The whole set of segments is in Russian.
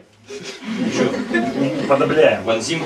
Подобляем. Ванзим.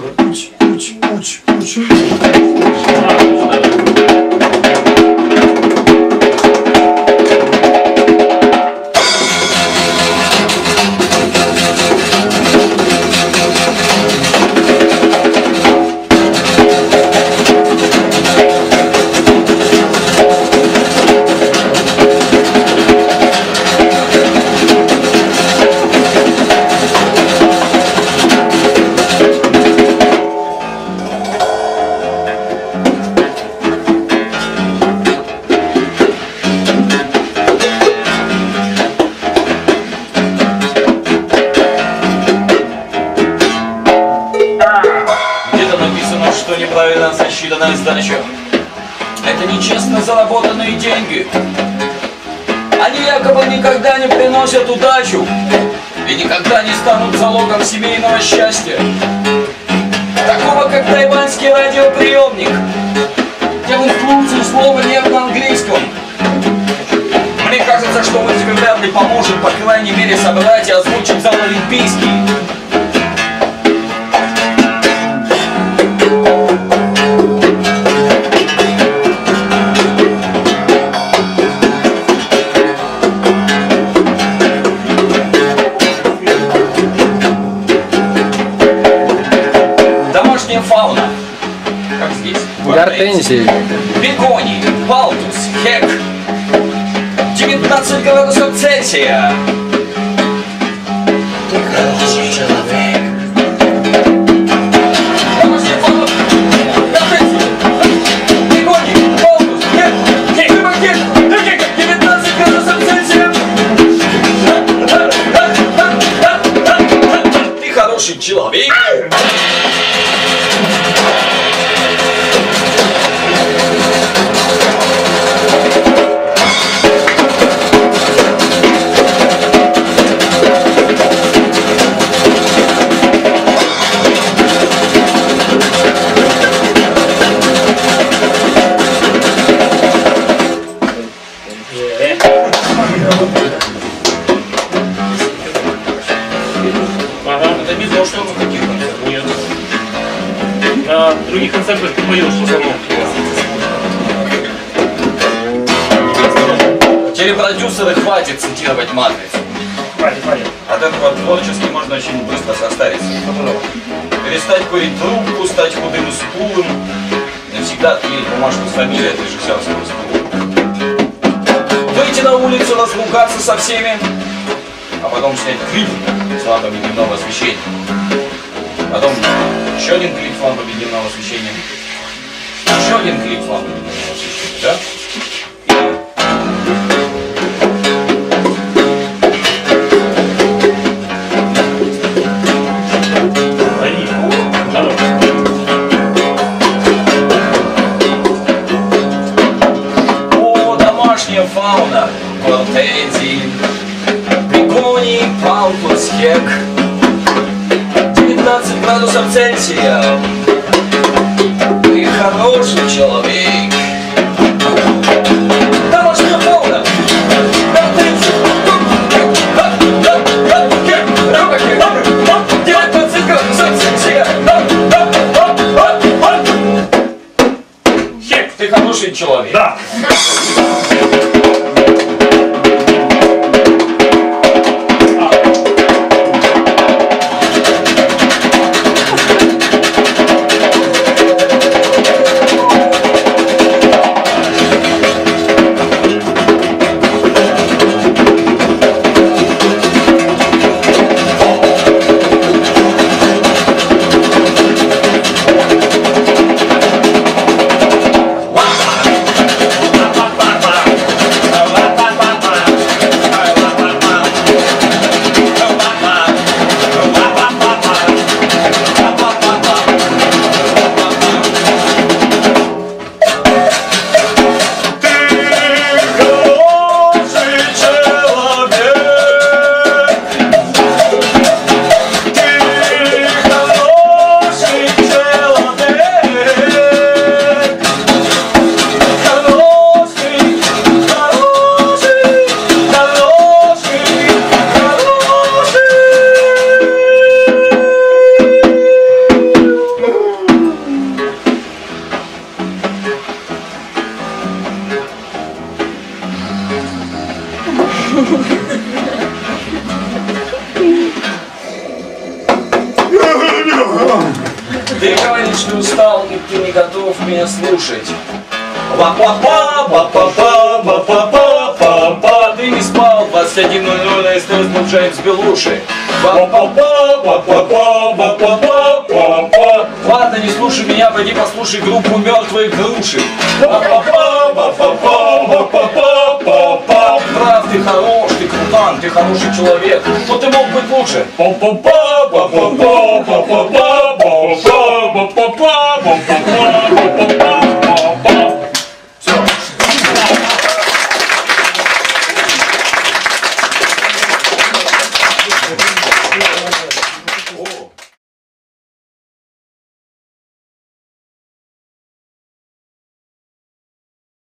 Неправильно засчитанная сдача. Это нечестно заработанные деньги. Они якобы никогда не приносят удачу и никогда не станут залогом семейного счастья. Такого, как тайваньский радиоприемник, где в инструкции слова нет на английском. Мне кажется, что мы тебе вряд ли поможем, по крайней мере, собрать и озвучить зал олимпийский. Фауна, как здесь, гортензии, бегоний, палтус, хек, 19 градусов Цельсия. Ты хороший человек. Домашняя фауна, гортензия, бегоний, палтус, хек, 19 градусов Цельсия. Ты хороший человек. Это не то, что на таких концертах. Нет. На других концертах ты поешь в основном. Телепродюсеры, хватит цитировать «Матрицу». Хватит. От этого творчески можно очень быстро состариться. Перестать курить трубку, стать худым и сутулым, навсегда отклеить бумажку с фамилией от режиссерского стула. Выйти на улицу, разругаться со всеми, а потом снять клип с лампами дневного освещения. Потом еще один клип с лампами дневного освещения. Еще один клип с лампами дневного освещения, да? Фауна, гортензии, бегоний, палтус, хек, 19 градусов Цельсия. Ты хороший человек. Домашняя фауна, гортензии, 19 градусов Цельсия. Хек, ты хороший человек. Да. Ты говоришь, что устал, и ты не готов меня слушать. Па-па-па-па-па-па-па-па-па. Ты не спал, 21:00 на СТС был Джеймс Белуши. Па-па-па-па-па-па-па-па-па. Ладно, не слушай меня, пойди послушай группу «Мертвые груши». Па-па-па-па-па-па-па-па. Прав, ты хорош, ты крутан, ты хороший человек, но ты мог быть лучше. Па-па-па-па-па-па-па-па-па-па-па.